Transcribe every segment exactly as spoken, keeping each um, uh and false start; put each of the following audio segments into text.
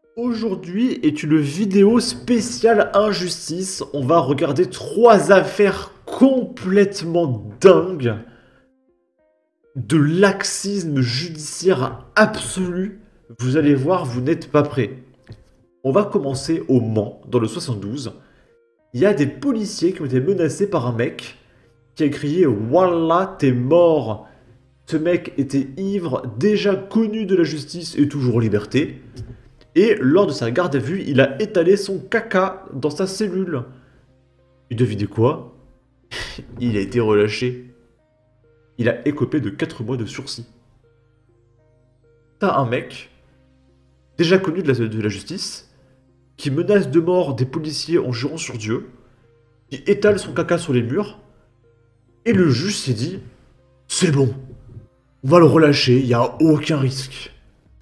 Aujourd'hui est une vidéo spéciale injustice. On va regarder trois affaires complètement dingues de laxisme judiciaire absolu. Vous allez voir, vous n'êtes pas prêts. On va commencer au Mans, dans le soixante-douze. Il y a des policiers qui ont été menacés par un mec qui a crié « Wallah, t'es mort !» Ce mec était ivre, déjà connu de la justice et toujours en liberté. Et lors de sa garde à vue, il a étalé son caca dans sa cellule. Et devinez quoi? Il a été relâché. Il a écopé de quatre mois de sursis. T'as un mec, déjà connu de la, de la justice, qui menace de mort des policiers en jurant sur Dieu, qui étale son caca sur les murs, et le juge s'est dit « C'est bon, on va le relâcher, il n'y a aucun risque. »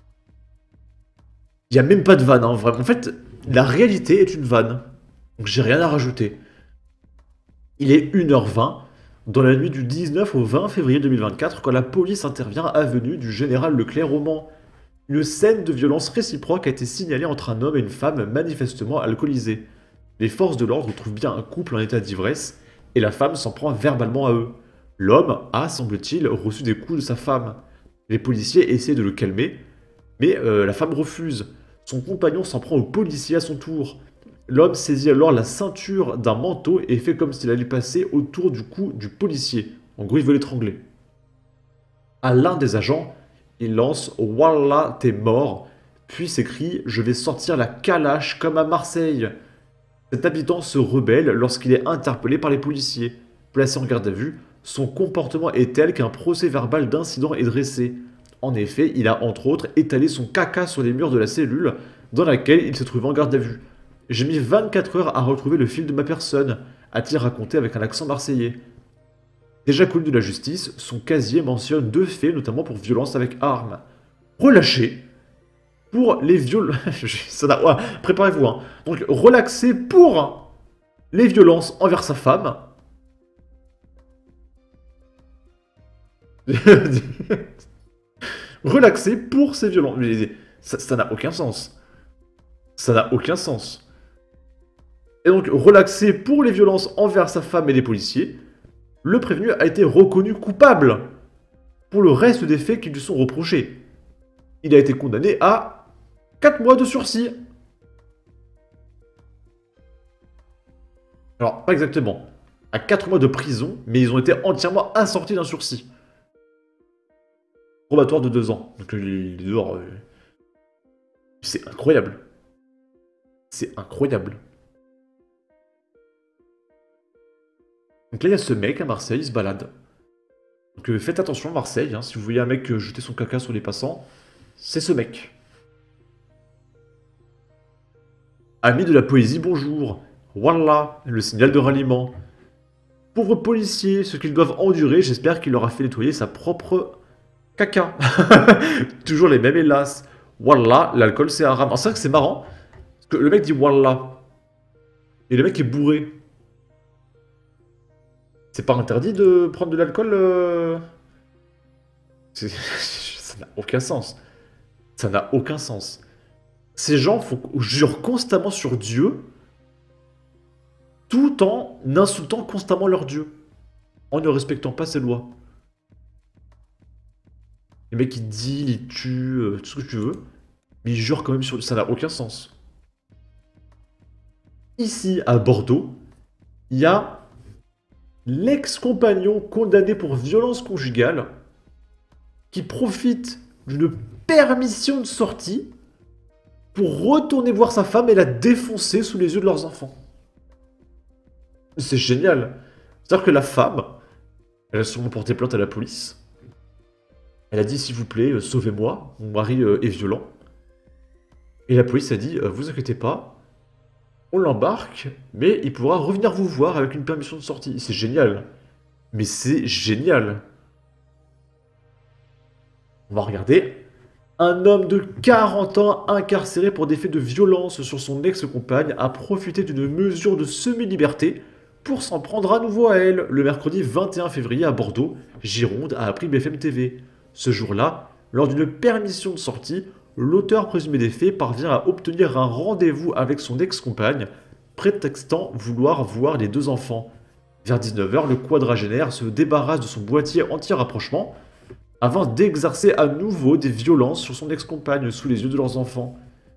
Il n'y a même pas de vanne, hein, vraiment. En fait, la réalité est une vanne. Donc j'ai rien à rajouter. Il est une heure vingt, dans la nuit du dix-neuf au vingt février deux mille vingt-quatre, quand la police intervient avenue du Général Leclerc au Mans. Une scène de violence réciproque a été signalée entre un homme et une femme manifestement alcoolisés. Les forces de l'ordre trouvent bien un couple en état d'ivresse, et la femme s'en prend verbalement à eux. L'homme a, semble-t-il, reçu des coups de sa femme. Les policiers essaient de le calmer, mais euh, la femme refuse. Son compagnon s'en prend au policier à son tour. L'homme saisit alors la ceinture d'un manteau et fait comme s'il allait passer autour du cou du policier. En gros, il veut l'étrangler. À l'un des agents, il lance « Wallah, t'es mort !» puis s'écrie « Je vais sortir la calache comme à Marseille !» Cet habitant se rebelle lorsqu'il est interpellé par les policiers. Placé en garde à vue, son comportement est tel qu'un procès verbal d'incident est dressé. En effet, il a entre autres étalé son caca sur les murs de la cellule dans laquelle il se trouvait en garde à vue. J'ai mis vingt-quatre heures à retrouver le fil de ma personne, a-t-il raconté avec un accent marseillais. Déjà connu de la justice, son casier mentionne deux faits, notamment pour violence avec arme. Relâché pour les viols... ouais, préparez-vous, hein. Donc, relaxé pour les violences envers sa femme. Relaxé pour ses violences. Mais ça n'a aucun sens. Ça n'a aucun sens. Et donc, relaxé pour les violences envers sa femme et les policiers, le prévenu a été reconnu coupable pour le reste des faits qui lui sont reprochés. Il a été condamné à quatre mois de sursis. Alors, pas exactement. À quatre mois de prison, mais ils ont été entièrement assortis d'un sursis. Probatoire de deux ans. Donc il est dehors. Euh... C'est incroyable. C'est incroyable. Donc là, il y a ce mec à Marseille, il se balade. Donc euh, faites attention à Marseille, hein, si vous voyez un mec euh, jeter son caca sur les passants, c'est ce mec. Amis de la poésie, bonjour. Wallah, le signal de ralliement. Pauvres policiers, ce qu'ils doivent endurer, j'espère qu'il leur a fait nettoyer sa propre... caca. Toujours les mêmes hélas. Wallah, l'alcool c'est haram. C'est vrai que c'est marrant. Parce que le mec dit Wallah. Et le mec est bourré. C'est pas interdit de prendre de l'alcool euh... Ça n'a aucun sens. Ça n'a aucun sens. Ces gens font... jurent constamment sur Dieu tout en insultant constamment leur Dieu. En ne respectant pas ses lois. Les mecs, ils deal, ils tuent, euh, tout ce que tu veux. Mais ils jurent quand même sur... Ça n'a aucun sens. Ici, à Bordeaux, il y a l'ex-compagnon condamné pour violence conjugale qui profite d'une permission de sortie pour retourner voir sa femme et la défoncer sous les yeux de leurs enfants. C'est génial. C'est-à-dire que la femme, elle a sûrement porté plainte à la police. Elle a dit, s'il vous plaît, euh, sauvez-moi, mon mari euh, est violent. Et la police a dit, euh, vous inquiétez pas, on l'embarque, mais il pourra revenir vous voir avec une permission de sortie. C'est génial. Mais c'est génial. On va regarder. Un homme de quarante ans incarcéré pour des faits de violence sur son ex-compagne a profité d'une mesure de semi-liberté pour s'en prendre à nouveau à elle. Le mercredi vingt et un février à Bordeaux, Gironde a appris B F M T V. Ce jour-là, lors d'une permission de sortie, l'auteur présumé des faits parvient à obtenir un rendez-vous avec son ex-compagne, prétextant vouloir voir les deux enfants. Vers dix-neuf heures, le quadragénaire se débarrasse de son boîtier anti-rapprochement avant d'exercer à nouveau des violences sur son ex-compagne sous les yeux de leurs enfants.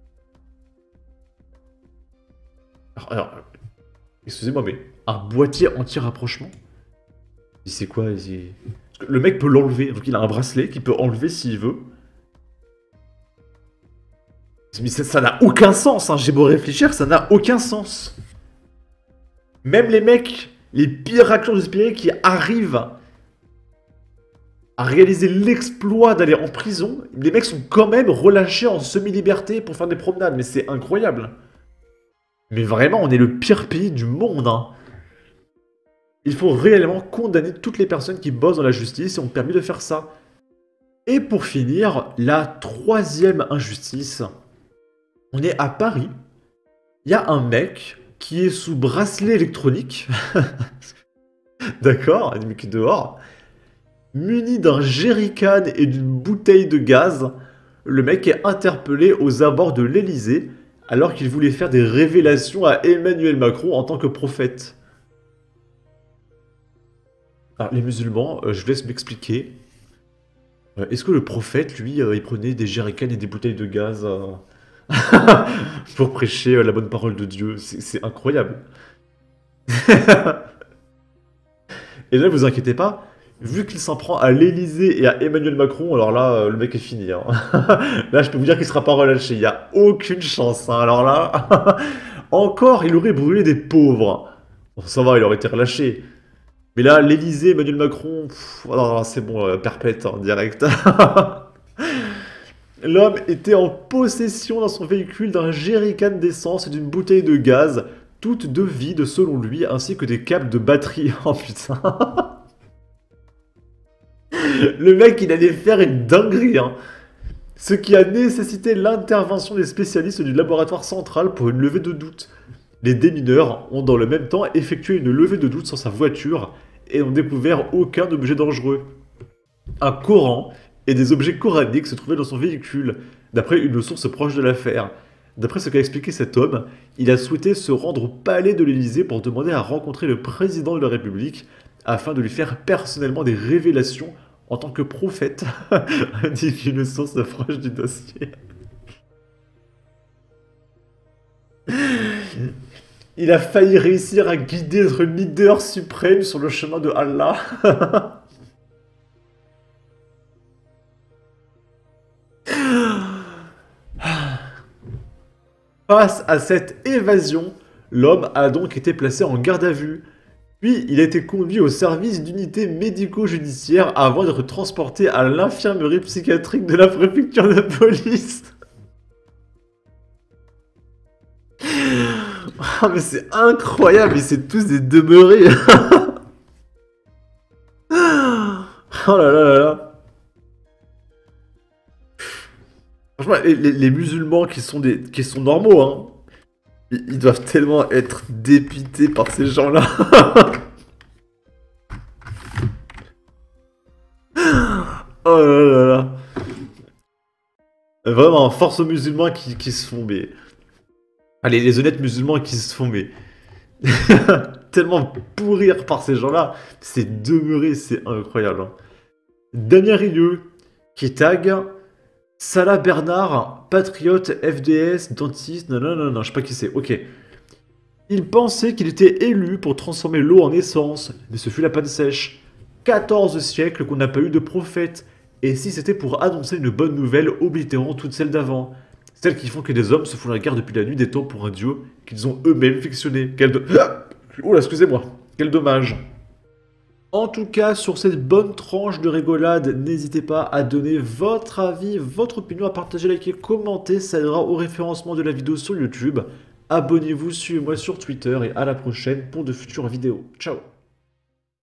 Alors, alors excusez-moi, mais un boîtier anti-rapprochement? C'est quoi? Le mec peut l'enlever, donc il a un bracelet qu'il peut enlever s'il veut. Mais ça n'a aucun sens, hein. J'ai beau réfléchir, ça n'a aucun sens. Même les mecs, les pires acteurs de Spirit qui arrivent à réaliser l'exploit d'aller en prison, les mecs sont quand même relâchés en semi-liberté pour faire des promenades, mais c'est incroyable. Mais vraiment, on est le pire pays du monde, hein. Il faut réellement condamner toutes les personnes qui bossent dans la justice et ont permis de faire ça. Et pour finir, la troisième injustice. On est à Paris. Il y a un mec qui est sous bracelet électronique. D'accord, un mec qui est dehors. Muni d'un jerrycan et d'une bouteille de gaz. Le mec est interpellé aux abords de l'Elysée alors qu'il voulait faire des révélations à Emmanuel Macron en tant que prophète. Alors, les musulmans, euh, je vous laisse m'expliquer. Euh, Est-ce que le prophète, lui, euh, il prenait des jerrycans et des bouteilles de gaz euh, pour prêcher euh, la bonne parole de Dieu? C'est incroyable. Et là, vous inquiétez pas, vu qu'il s'en prend à l'Elysée et à Emmanuel Macron, alors là, euh, le mec est fini. Hein. Là, je peux vous dire qu'il sera pas relâché. Il n'y a aucune chance. Hein. Alors là, encore, il aurait brûlé des pauvres. Bon, ça va, il aurait été relâché. Mais là, l'Elysée, Emmanuel Macron, pff, oh non, non, c'est bon, euh, perpète, hein, direct. L'homme était en possession dans son véhicule d'un jerrycan d'essence et d'une bouteille de gaz, toutes deux vides selon lui, ainsi que des câbles de batterie. Oh putain. Le mec, il allait faire une dinguerie, hein. Ce qui a nécessité l'intervention des spécialistes du laboratoire central pour une levée de doute. Les démineurs ont dans le même temps effectué une levée de doute sur sa voiture et n'ont découvert aucun objet dangereux. Un Coran et des objets coraniques se trouvaient dans son véhicule, d'après une source proche de l'affaire. D'après ce qu'a expliqué cet homme, il a souhaité se rendre au palais de l'Élysée pour demander à rencontrer le président de la République afin de lui faire personnellement des révélations en tant que prophète, indique une source proche du dossier. Il a failli réussir à guider notre leader suprême sur le chemin de Allah. Face à cette évasion, l'homme a donc été placé en garde à vue. Puis, il a été conduit au service d'unité médico-judiciaire avant d'être transporté à l'infirmerie psychiatrique de la préfecture de police. Oh, mais c'est incroyable, ils c'est tous des demeurés. Oh là là là là. Franchement, les, les, les musulmans qui sont, des, qui sont normaux, hein, ils, ils doivent tellement être dépités par ces gens-là. Oh là là là. Vraiment, force aux musulmans qui, qui se font, mais... Allez, les honnêtes musulmans qui se font, mais... tellement pourrir par ces gens-là. C'est demeuré, c'est incroyable. Hein. Damien Rieu, qui tag... Salah Bernard, patriote, F D S, dentiste... Non, non, non, non, je sais pas qui c'est. Ok. Il pensait qu'il était élu pour transformer l'eau en essence, mais ce fut la panne sèche. quatorze siècles qu'on n'a pas eu de prophète. Et si c'était pour annoncer une bonne nouvelle oblitérant toutes celles d'avant. Celles qui font que des hommes se font la guerre depuis la nuit des temps pour un dieu qu'ils ont eux-mêmes fictionné. Quel do... Oh là, excusez-moi. Quel dommage. En tout cas, sur cette bonne tranche de rigolade, n'hésitez pas à donner votre avis, votre opinion, à partager, liker, commenter. Ça aidera au référencement de la vidéo sur YouTube. Abonnez-vous, suivez-moi sur Twitter et à la prochaine pour de futures vidéos. Ciao.